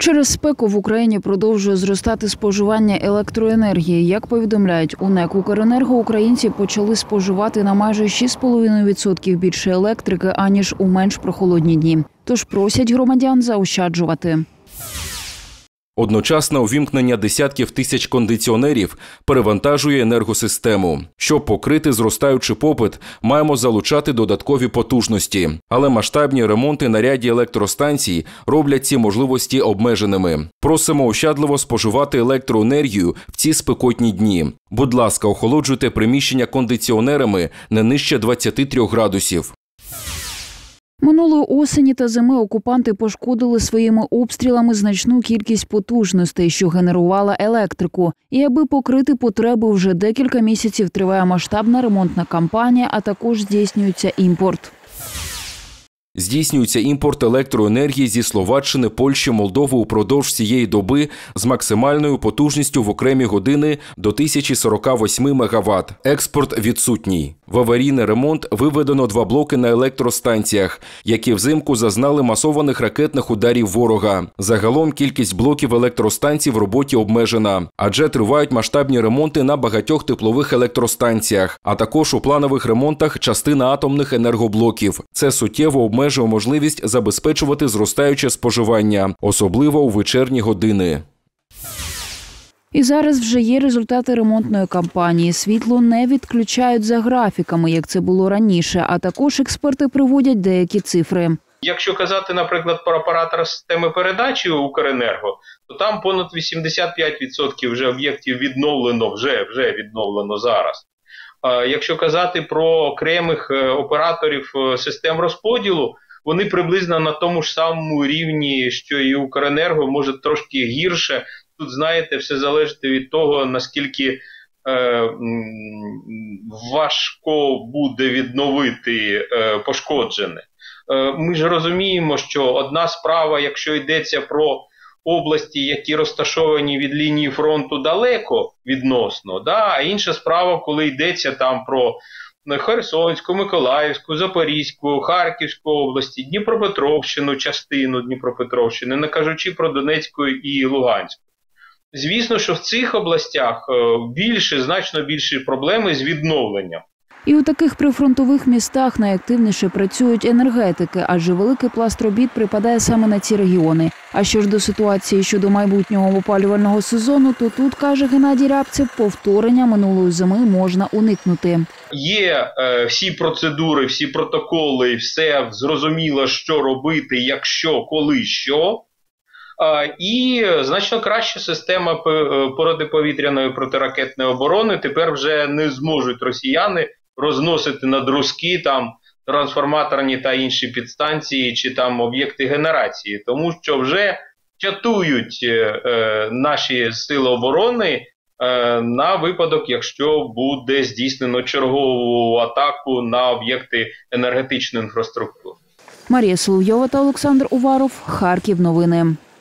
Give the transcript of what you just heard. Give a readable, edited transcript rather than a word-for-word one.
Через спеку в Україні продовжує зростати споживання електроенергії. Як повідомляють у НЕК «Укренерго», українці почали споживати на майже 6,5% більше електрики, аніж у менш прохолодні дні. Тож просять громадян заощаджувати. Одночасне увімкнення десятків тисяч кондиціонерів перевантажує енергосистему. Щоб покрити зростаючий попит, маємо залучати додаткові потужності. Але масштабні ремонти на ряді електростанцій роблять ці можливості обмеженими. Просимо ощадливо споживати електроенергію в ці спекотні дні. Будь ласка, охолоджуйте приміщення кондиціонерами не нижче 23 градусів. Минулої осені та зими окупанти пошкодили своїми обстрілами значну кількість потужностей, що генерувала електрику. І аби покрити потреби, вже декілька місяців триває масштабна ремонтна кампанія, а також здійснюється імпорт. Здійснюється імпорт електроенергії зі Словаччини, Польщі, Молдови упродовж цієї доби з максимальною потужністю в окремі години до 1048 МВт. Експорт відсутній. В аварійний ремонт виведено 2 блоки на електростанціях, які взимку зазнали масованих ракетних ударів ворога. Загалом кількість блоків електростанцій в роботі обмежена, адже тривають масштабні ремонти на багатьох теплових електростанціях, а також у планових ремонтах частина атомних енергоблоків. Це суттєво обмежує можливість забезпечувати зростаюче споживання, особливо у вечірні години. І зараз вже є результати ремонтної кампанії. Світло не відключають за графіками, як це було раніше, а також експерти приводять деякі цифри. Якщо казати, наприклад, про оператора системи передачі «Укренерго», то там понад 85% вже об'єктів відновлено, вже відновлено зараз. Якщо казати про окремих операторів систем розподілу, вони приблизно на тому ж самому рівні, що і «Укренерго», може трошки гірше. Тут, знаєте, все залежить від того, наскільки важко буде відновити пошкоджене. Ми ж розуміємо, що одна справа, якщо йдеться про області, які розташовані від лінії фронту далеко відносно, а інша справа, коли йдеться там про Херсонську, Миколаївську, Запорізьку, Харківську області, Дніпропетровщину, частину Дніпропетровщини, не кажучи про Донецьку і Луганську. Звісно, що в цих областях значно більші проблеми з відновленням. І у таких прифронтових містах найактивніше працюють енергетики, адже великий пласт робіт припадає саме на ці регіони. А що ж до ситуації щодо майбутнього опалювального сезону, то тут, каже Геннадій Рябцев, повторення минулої зими можна уникнути. Є всі процедури, всі протоколи, все зрозуміло, що робити, якщо, коли, що. І значно краща система протиповітряної протиракетної оборони тепер вже не зможуть росіяни розносити на друзки там трансформаторні та інші підстанції чи там об'єкти генерації, тому що вже чатують наші сили оборони на випадок, якщо буде здійснено чергову атаку на об'єкти енергетичної інфраструктури. Марія Соловйова та Олександр Уваров. Харків. Новини.